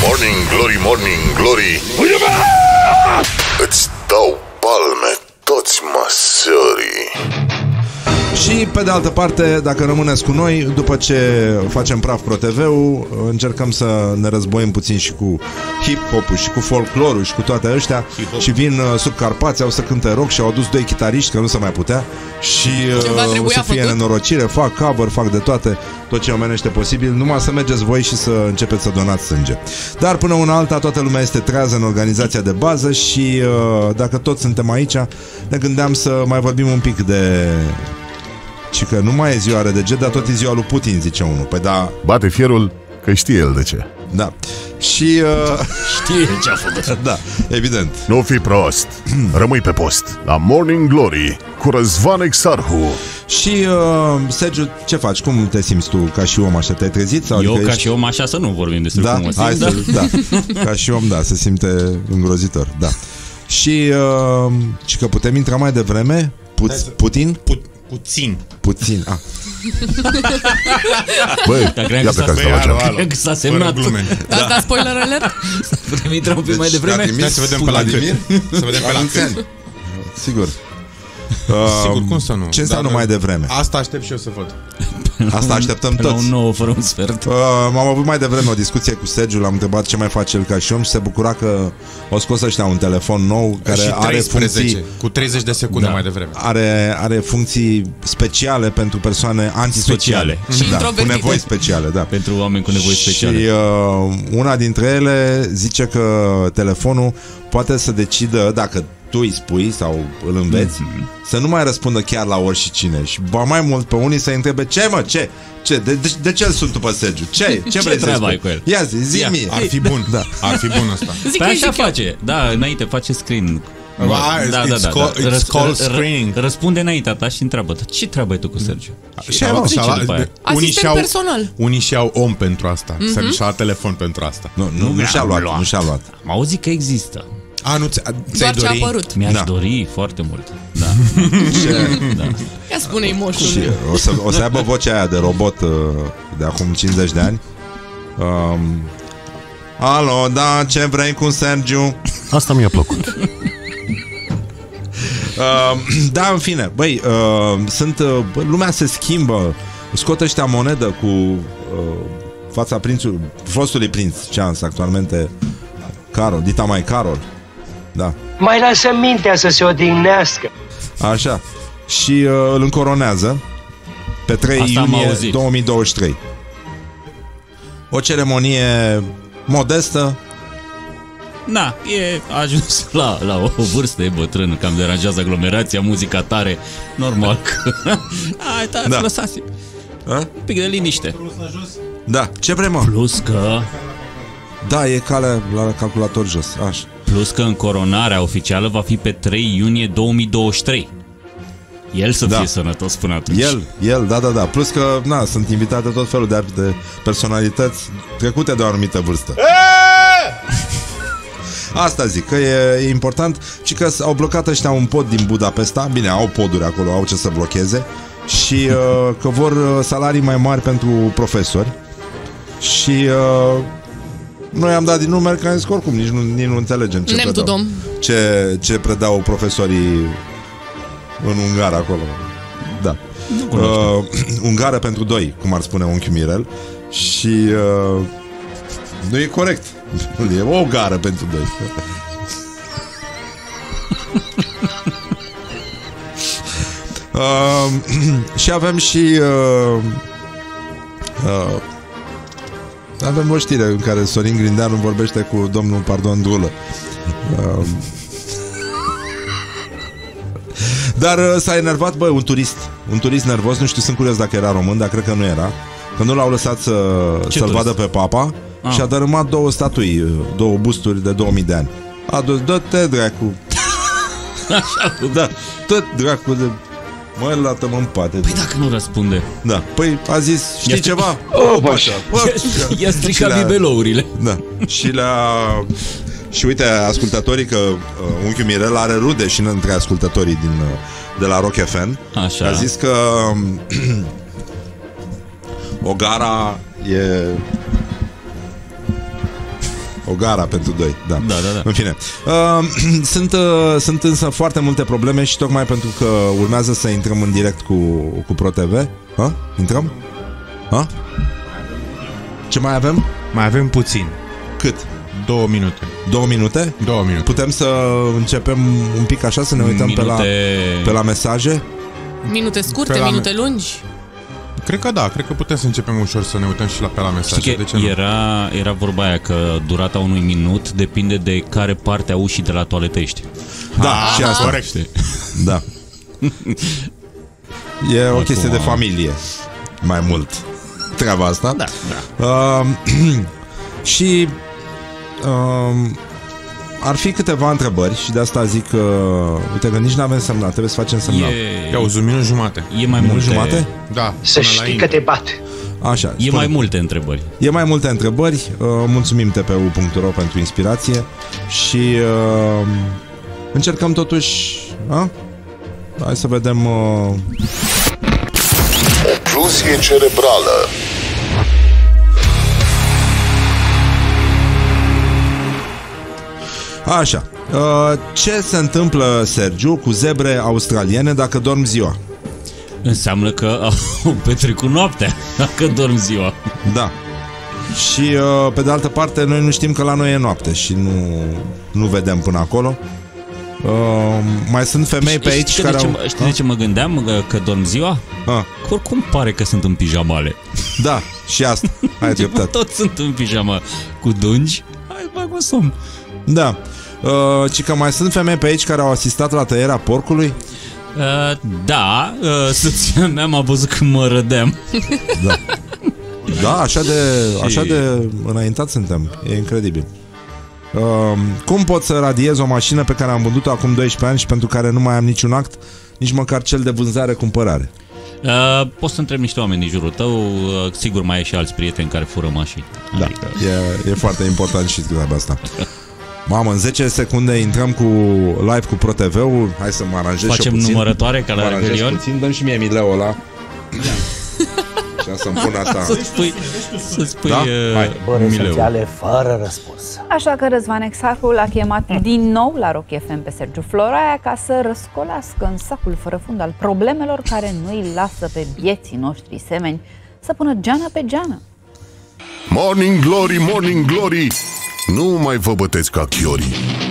Morning Glory, Morning Glory, îți dau palme toți masorii. Și pe de altă parte, dacă rămâneți cu noi, după ce facem praf Pro TV-ul, încercăm să ne războim puțin și cu hip-hop-ul și cu folclorul și cu toate ăștia. Și vin sub Carpați, au să cânte rock și au adus 2 chitariști, că nu se mai putea. Și o să fie nenorocire, fac cover, fac de toate, tot ce omenește posibil. Numai să mergeți voi și să începeți să donați sânge. Dar până una alta, toată lumea este trează în organizația de bază. Și dacă toți suntem aici, ne gândeam să mai vorbim un pic de... Și că nu mai e ziua RDG, dar tot e ziua lui Putin, zice unul. Păi da... Bate fierul că știe el de ce. Da. Și... Știe ce a făcut. Da, evident. Nu fi prost. Rămâi pe post la Morning Glory cu Răzvan Exarhu. Și, Sergiu, ce faci? Cum te simți tu ca și om așa? Te-ai trezit? Sau Eu adică ca și om așa să nu vorbim despre cum o simt. Hai să, da. Ca și om, da, se simte îngrozitor. Da. Și că putem intra mai devreme? Putin? Puțin. Ah. Băi, ia plecați de la geam. Cred că s-a semnat. Asta spoiler alert? Putem intra un pic mai devreme? Hai să vedem pe la cât. Să vedem pe la cât. Sigur. Sigur, cum să nu? Ce înseamnă mai devreme? Asta aștept și eu să văd. Asta așteptăm toți. La un 9 fără un sfert. M-am avut mai devreme o discuție cu Sergiu, l-am întrebat ce mai face el ca și om și se bucura că o scos ăștia un telefon nou care și are funcții cu 30 de secunde mai devreme. Are funcții speciale pentru persoane antisociale. Și da, cu nevoi speciale, da. Pentru oameni cu nevoi speciale. Și una dintre ele zice că telefonul poate să decidă, dacă tu îi spui sau îl înveți, să nu mai răspundă chiar la oricine. Și ba mai mult pe unii să întrebe: ce mă, ce? De ce îl sunt tu pe Sergiu? Ce vrei să spui? Cu el? Ia zi-mi. Ar fi bun. Da. Ar fi bun asta. Păi așa face. Da, înainte face screen. It's called screening. Răspunde înaintea ta și întreabă: ce treabă ai tu cu Sergiu? Și asistent personal. Unii și-au om pentru asta. Sergiu și-a telefon pentru asta. Nu și-a luat. Am auzit că există. Doar ce a apărut. Mi-aș dori foarte mult. Da. Da. Ia spune-i moșul. O să aibă vocea aia de robot de acum 50 de ani. Alo, da, ce vrei cu Sergiu? Asta mi-a plăcut. Da, în fine. Băi, lumea se schimbă. Scot ăștia monedă cu fața fostului prinț Charles, actualmente Carol, dita mai Carol. Da. Mai lasă mintea să se odihnească. Așa. Și îl încoronează pe 3 iunie 2023. O ceremonie modestă. Da, e ajuns la o vârstă, e bătrân, cam deranjează aglomerația, muzica tare, normal că... Da. Lăsați un pic de liniște. Da, ce vrem, mă? Plus că... Da, e calea la calculator jos, așa. Plus că încoronarea oficială va fi pe 3 iunie 2023. El să fie sănătos până atunci. El, da. Plus că, sunt invitate tot felul de personalități trecute de o anumită vârstă. Asta zic, că e important. Și că au blocat ăștia un pod din Budapesta. Bine, au poduri acolo, au ce să blocheze. Și că vor salarii mai mari pentru profesori. Și noi am dat din numeri, că am zis că oricum nici nu înțelegem ce predau profesorii în Ungară acolo. Da. Ungară pentru 2, cum ar spune unchiul Mirel. Și nu e corect. E o gară pentru 2. Și avem și avem o știre în care Sorin Grindeanu vorbește cu domnul Drulă. Dar s-a enervat, un turist nervos, nu știu, sunt curios dacă era român, dar cred că nu era, că nu l-au lăsat să-l vadă pe papa. Și a dărâmat 2 statui, 2 busturi de 2000 de ani. A dus: dă-te dracu. Da, dă dracu de... Mă, lată-mă în pate. Păi dacă nu răspunde. Da, păi a zis: știi ceva? I-a stricat bibelourile. Da, și uite, ascultătorii, că unchiul Mirel are rude și între ascultătorii de la Rock FM. Așa. A zis că o gara e... O gara pentru doi, da. Da. În fine. Sunt însă foarte multe probleme și tocmai pentru că urmează să intrăm în direct cu ProTV. Intrăm? Ce mai avem? Mai avem puțin. Cât? 2 minute. 2 minute? 2 minute. Putem să începem un pic așa, să ne uităm pe la mesaje? Minute scurte, minute lungi? Cred că da, cred că putem să începem ușor să ne uităm și pe la mesaje. De ce era vorba aia că durata unui minut depinde de care parte a ușii de la toaletă ești. Da, și asta. Corect. Da. E o chestie de familie. Mai mult treaba asta. Da. Și ar fi câteva întrebări și de asta zic că uite că nici nu avem semnal, trebuie să facem semnal. Auzi, 1 minut jumate. E mai multe. Jumate? Da. Să știi că te bat. Așa. E mai multe întrebări. E mai multe întrebări. Mulțumim TPU.ro pentru inspirație și încercăm totuși. Hai să vedem. Ocluzie cerebrală. Așa. Ce se întâmplă, Sergiu, cu zebre australiene dacă dorm ziua? Înseamnă că au petrecut noaptea dacă dorm ziua. Da. Și pe de altă parte noi nu știm că la noi e noapte și nu vedem până acolo. Mai sunt femei pe aici care au... Știi de ce mă gândeam că dorm ziua? Că oricum pare că sunt în pijamale. Da, și asta. Ai dreptate. Toți sunt în pijama cu dungi. Hai, bag un somn. Da. Ci că mai sunt femei pe aici care au asistat la tăierea porcului? Da, soția mea m-a văzut când mă rădeam. Da. Da, așa de înaintat suntem. E incredibil. Cum pot să radiez o mașină pe care am vândut-o acum 12 ani și pentru care nu mai am niciun act, nici măcar cel de vânzare-cumpărare? Poți să întrebi niște oameni din jurul tău. Sigur mai ai și alți prieteni care fură mașini. Da, adică... e foarte important și treaba asta. Mamă, în 10 secunde intrăm cu live cu ProTV-ul. Hai să mă aranjez. Facem și puțin. numărătoare ca la Revelion. Puțin. Dăm și mie mileul ăla. Și să-mi pun asta. Să-ți pui da? esențiale fără răspuns. Așa că Răzvan Exarhu l-a chemat din nou la Rock FM pe Sergiu Floraia ca să răscolească în sacul fără fund al problemelor care nu îi lasă pe bieții noștri semeni să pună geană pe geană. Morning Glory, Morning Glory, nu mai vă băteți ca chiorii.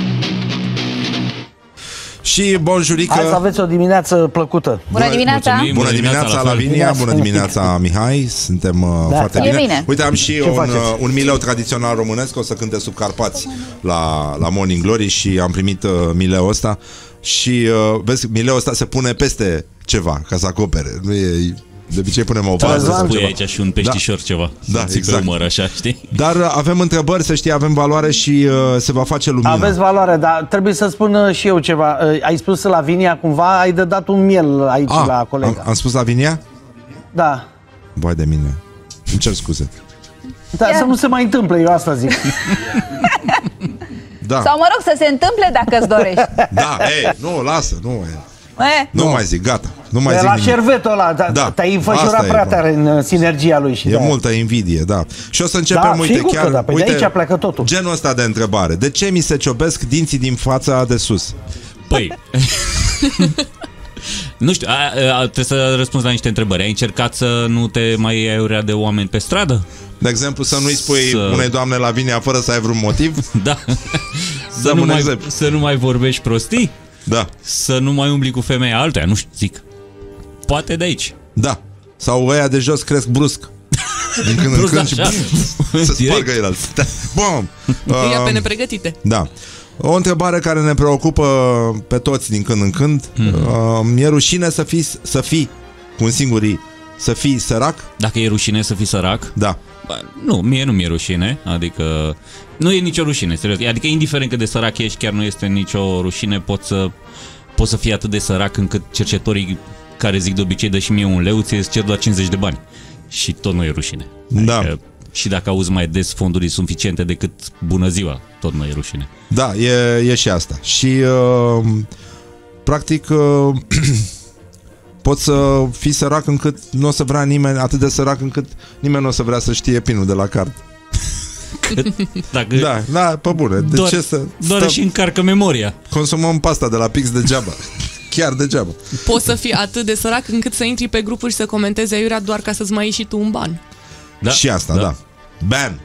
Și bonjurică. Hai să aveți o dimineață plăcută. Bună dimineața! Bună dimineața, Lavinia, bună dimineața, Mihai. Suntem foarte bine. Uite, am și un mileu tradițional românesc. O să cânte sub Carpați la Morning Glory și am primit mileul ăsta. Și vezi, mileul ăsta se pune peste ceva ca să acopere. Nu e... De obicei punem o bază sau ceva. Aici și un peștișor ceva. Da, exact. Umăr, așa, știi? Dar avem întrebări, să știi, avem valoare și se va face lumină. Aveți valoare, dar trebuie să spun și eu ceva. Ai spus Lavinia cumva, ai de dat un miel aici la colega. Am spus Lavinia? Da. Vai de mine. Îmi cer scuze. Da, să nu se mai întâmple, eu asta zic. Da. Sau mă rog, să se întâmple dacă îți dorești. Da, nu, lasă, nu mai zic, gata. Nu mai zic la nimic. șervetul ăla, te-ai înfășurat prea tare în sinergia lui. Și multă invidie, da. Și o să începem, uite, chiar uite, de aici plecă totul. Genul ăsta de întrebare. De ce mi se ciobesc dinții din fața de sus? Păi... Nu știu, trebuie să răspunzi la niște întrebări. Ai încercat să nu te mai aiurea de oameni pe stradă? De exemplu, să nu-i spui unei doamne Lavinia fără să ai vreun motiv? Da. Să nu mai vorbești prostii? Da. Să nu mai umbli cu femeia altuia, nu știu, zic. Poate de aici. Da. Sau ăia de jos cresc brusc. Din când în când și să spargă el. Bum! Ia pe nepregătite. Da. O întrebare care ne preocupă pe toți din când în când. E rușine să fii cu un singur i, să fii sărac? Dacă e rușine să fii sărac? Da. Nu, mie nu mi-e rușine. Adică nu e nicio rușine, serios. Adică indiferent cât de sărac ești, chiar nu este nicio rușine. Poți să fii atât de sărac încât cercetorii care zic de obicei dă și mie un leu, ți-e cer doar 50 de bani. Și tot nu e rușine. Da. Adică, și dacă auzi mai des fonduri suficiente decât bună ziua, tot nu e rușine. Da, e și asta. Și practic poți să fii sărac încât nu o să vrea nimeni, atât de sărac încât nimeni nu o să vrea să știe pinul de la card. Dacă Da, pe bune. De ce să doar și încarcă memoria. Consumăm pasta de la Pix degeaba. Chiar degeaba. Poți să fii atât de sărac încât să intri pe grupuri și să comentezi aiurea doar ca să-ți mai ieși și tu un ban. Da, și asta, da. Ban.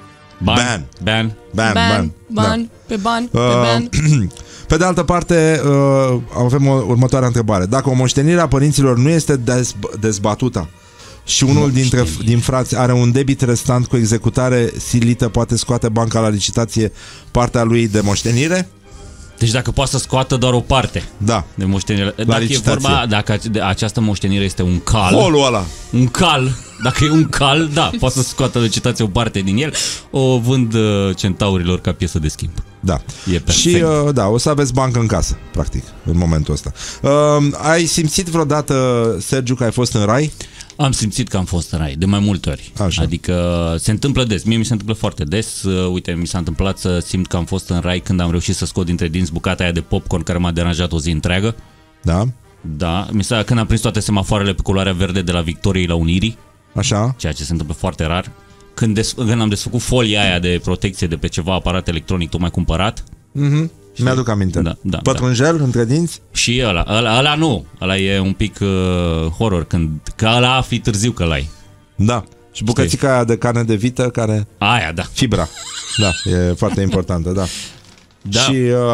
Pe ban. Pe de altă parte, avem următoarea întrebare. Dacă o moștenire a părinților nu este dezbatută și unul din frați are un debit restant cu executare silită, poate scoate banca la licitație partea lui de moștenire? Deci dacă poate să scoată doar o parte de moștenire. Dacă această moștenire este un cal. Holul ăla. Un cal. Dacă e un cal, da, poate să scoată licitație o parte din el. O vând centaurilor ca piesă de schimb. Da. Și o să aveți bancă în casă, practic, în momentul ăsta. Ai simțit vreodată, Sergiu, că ai fost în rai? Am simțit că am fost în rai, de mai multe ori. Așa. Adică se întâmplă des. Mie mi se întâmplă foarte des. Uite, mi s-a întâmplat să simt că am fost în rai când am reușit să scot dintre dinți bucata aia de popcorn care m-a deranjat o zi întreagă. Da? Da. Când am prins toate semafoarele pe culoarea verde de la Victoriei la Unirii. Așa. Ceea ce se întâmplă foarte rar. Când am desfăcut folia aia de protecție de pe ceva aparat electronic tocmai cumpărat. Mi-aduc aminte. Da, pătrunjel între dinți? Și ăla nu. Ăla e un pic horror. Că ăla afli târziu că l-ai. Da. Și bucățica aia de carne de vită care... Aia, da. Fibra. Da, e foarte importantă, da. Și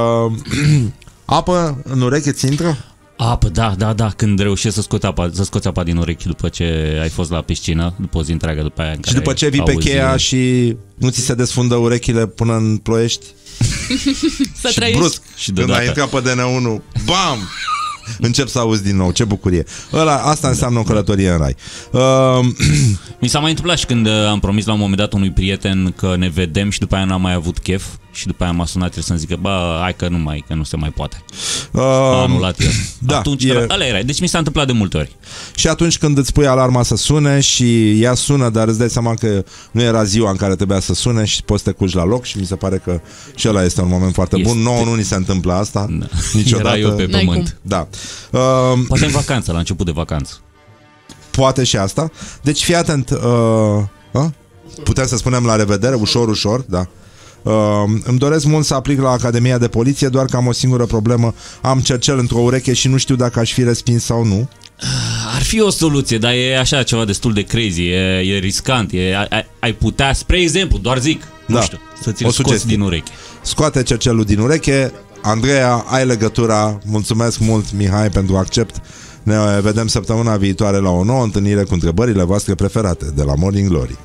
apă în ureche ți intră? Apă, da. Când reușești să scoți apa din urechi după ce ai fost la piscină, după o zi întreagă după aia. Și după ce vii pe cheia și nu ți se desfundă urechile până în Ploiești? Să și trăiești. brusc, și când ai intrat pe DN1, bam! Încep să auzi din nou, ce bucurie. Asta înseamnă o călătorie în rai. Mi s-a mai întâmplat și când am promis la un moment dat unui prieten că ne vedem și după aia n-am mai avut chef. Și după aia m-a sunat să-mi zică, hai că nu se mai poate. A anulat el. Da, atunci, ăla era. Deci mi s-a întâmplat de multe ori. Și atunci când îți pui alarma să sune și ea sună, dar îți dai seama că nu era ziua în care trebuia să sune și poți să te culci la loc și mi se pare că și ăla este un moment foarte bun. Nouă nu ni se întâmplă asta niciodată. Era eu pe pământ. Da. Poate în vacanță, la început de vacanță. Poate și asta. Deci fii atent. Putem să spunem la revedere, ușor, da. Îmi doresc mult să aplic la Academia de Poliție, doar că am o singură problemă. Am cercel într-o ureche și nu știu dacă aș fi respins sau nu. Ar fi o soluție, dar e așa ceva destul de crazy. E riscant. Ai putea, spre exemplu, doar zic, nu știu, să ți-l scoți din ureche. Scoate cercelul din ureche. Andreea, ai legătura. Mulțumesc mult, Mihai, pentru accept. Ne vedem săptămâna viitoare la o nouă întâlnire cu întrebările voastre preferate de la Morning Glory.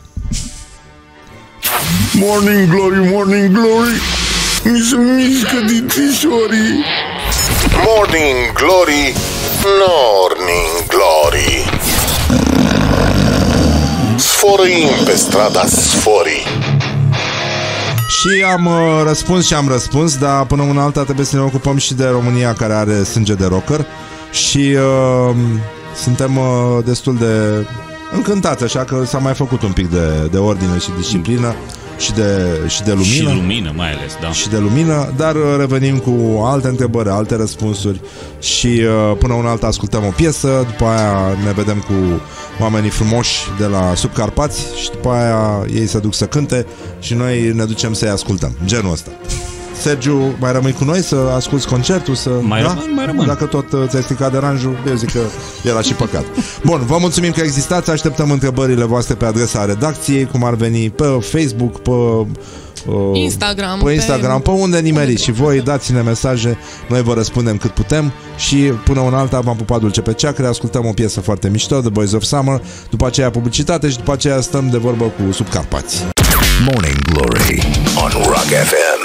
Morning Glory, Morning Glory, mi se mișcă dințișorii. Morning Glory, Morning Glory. Sfărâim pe strada Sforii. Și am răspuns, dar până una alta trebuie să ne ocupăm și de România, care are sânge de rocker. Și suntem destul de încântați, așa că s-a mai făcut un pic de ordine și disciplină și de lumină. Și lumină mai ales, da. Și de lumină, dar revenim cu alte întrebări, alte răspunsuri și până una alta ascultăm o piesă, după aia ne vedem cu oamenii frumoși de la Subcarpați și după aia ei se duc să cânte și noi ne ducem să-i ascultăm. Genul ăsta. Sergiu, mai rămâi cu noi să asculti concertul? Mai rămân. Dacă tot ți-ai stricat deranjul, eu zic că era și păcat. Bun, vă mulțumim că existați. Așteptăm întrebările voastre pe adresa redacției, cum ar veni pe Facebook, pe Instagram, pe unde nimeriți. Și voi dați-ne mesaje, noi vă răspundem cât putem. Și până una alta v-am pupat dulce pe ceacre. Ascultăm o piesă foarte mișto, The Boys of Summer, după aceea publicitate și după aceea stăm de vorbă cu Subcarpați. Morning Glory on Rock FM.